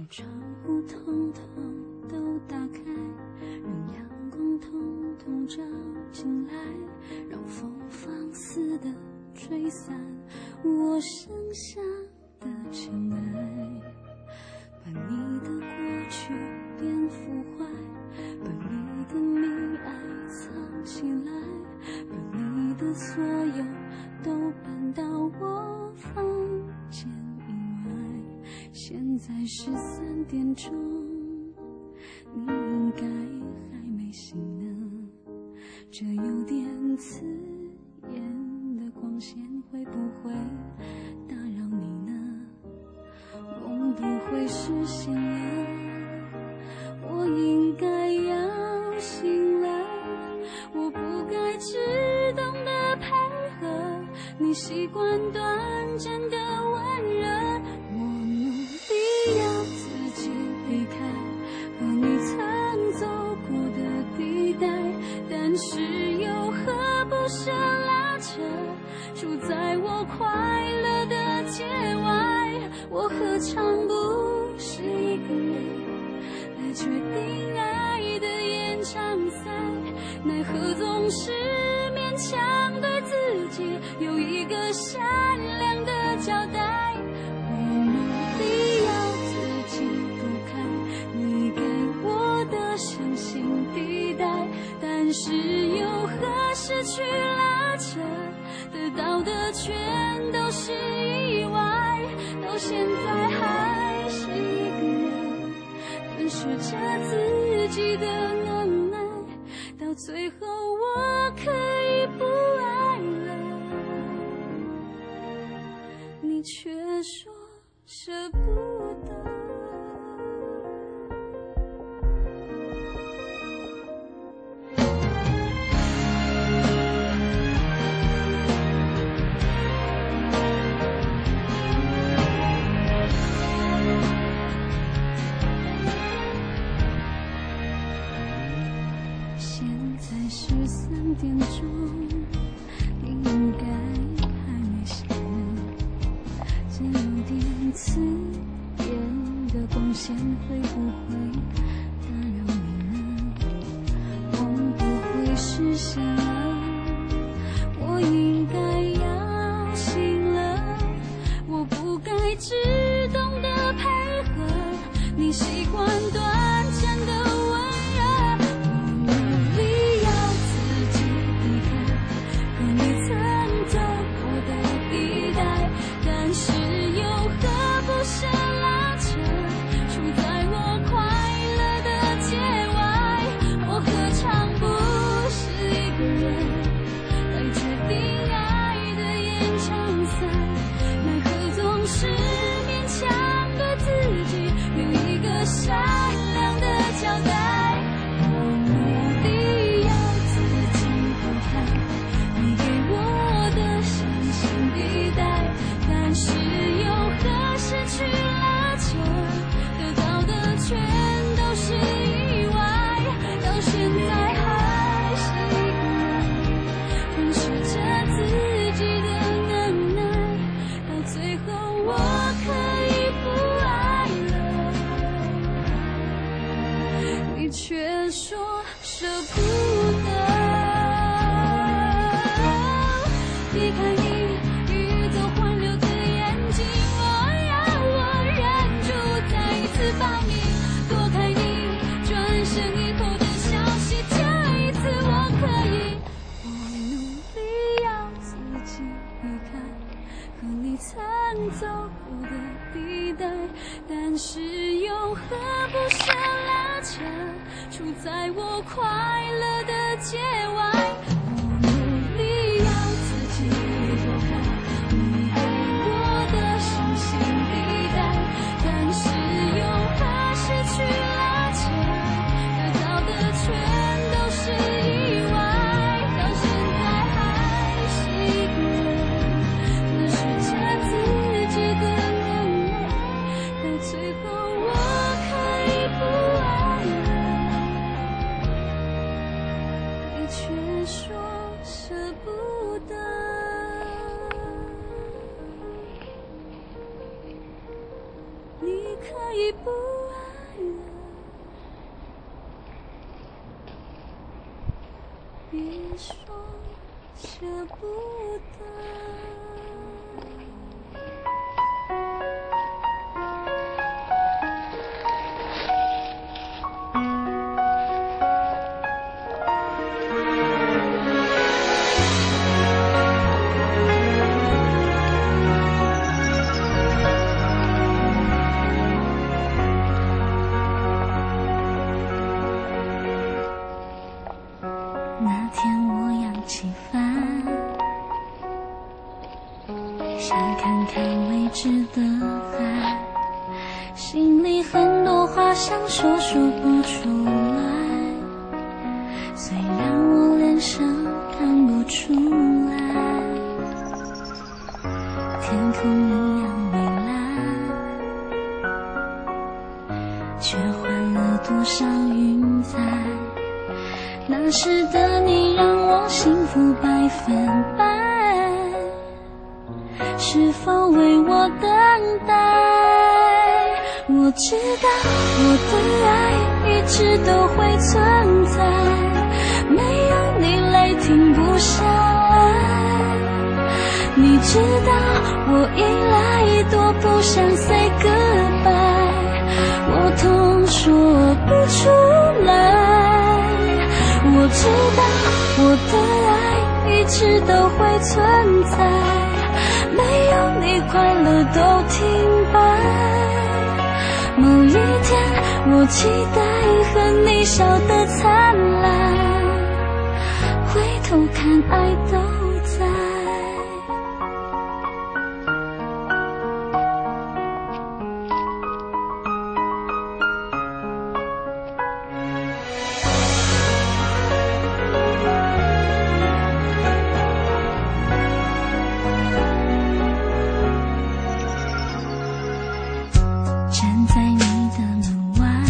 窗户统统都打开，让阳光统统照进来，让风放肆地吹散我剩下的尘埃，把你的过去变腐坏，把你的溺爱藏起来，把你的所有都搬到我房间以外。现在13点钟，你应该还没醒呢，这有点刺眼的光线会不会打扰你呢？梦不会实现了，我应该要醒了，我不该只懂得配合你习惯短暂的温热，我努力要自己离开和你曾走过的地带，但是又何不舍拉扯，住在我快乐的街外，我何尝不是一个人来决定爱的延长赛，奈何总是勉强对自己有一个善良的交代，我努力要自己躲开你给我的相信地带，但是又何失去拉扯，得到的全都是意外，到现在还是一个人吞噬着自己的能耐，到最后我可以不爱了，你却说舍不得。13点钟，你应该还没醒呢，这有点刺眼的光线会不会打扰你呢？梦不会实现了，我应该要醒了，我不该只懂得配合你习惯短暂的温热，我努力要自己离开和你曾走过的地带，但是又何不舍拉扯，住在我快乐的街外，我何尝不是一个人来决定爱的延长赛，奈何总是勉强对自己有一个善良的交代，我努力要自己躲开你给我的相信地带，但是又何失去拉扯，得到的全都是意外，到现在还是一个人吞噬着自己的能耐，到最后我可以不爱了，你却说舍不得。离开你欲走还留的眼睛，我要我忍住再一次抱你，躲开你转身以后的消息，这一次我可以，我努力要自己离开和你曾走过的地带，但是又何不舍拉扯，住在我快乐的街外，我努力要自己躲开你给我的相信地带，但是又何失去拉扯，得到的全都是意外，到现在还是一个人吞噬着自己的能耐，到最后我可以不爱了，你却乐，别说舍不得。那天我扬起帆，想看看未知的海，心里很多话想说不出来，虽然我脸上看不出来，天空一样蔚蓝，却换了多少云彩。那时的你让我幸福100%，是否为我等待？我知道我的爱一直都会存在，没有你泪停不下来。你知道我一来多不想 say goodbye， 我痛说不出来。我知道我的爱一直都会存在，没有你快乐都停摆。某一天我期待和你笑得灿烂，回头看爱都在。站在你的门外，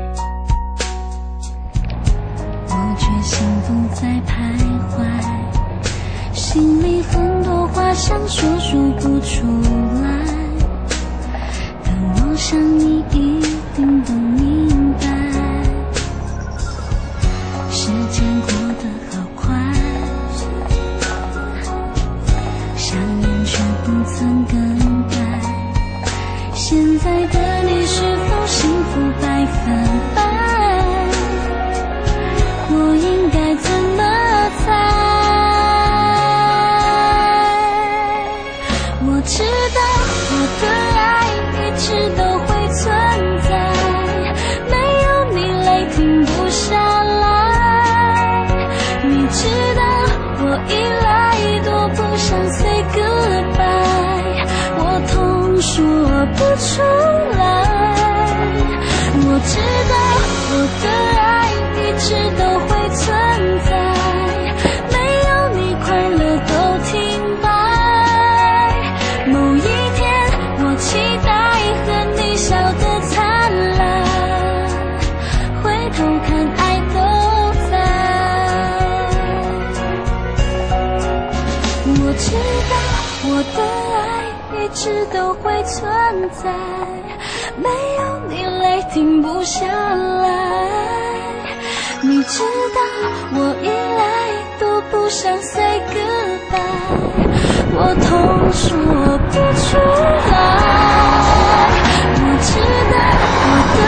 我却幸福在徘徊，心里很多话想说不出来，但我想你一定都明白，时间过得好快，想念却不曾更改。现在的你是否幸福100%？我应该怎么猜？我知道我的爱一直都会存在，没有你泪停不下来。你知道我一来多不想 say goodbye， 我痛说不出来。我知道我的爱一直都会存在，没有你快乐都停摆。某一天我期待和你笑得灿烂，回头看爱都在。我知道我的爱一直都会存在，没有你泪停不下来。你知道我一来都不想 say goodbye， 我痛说不出来。我知道我的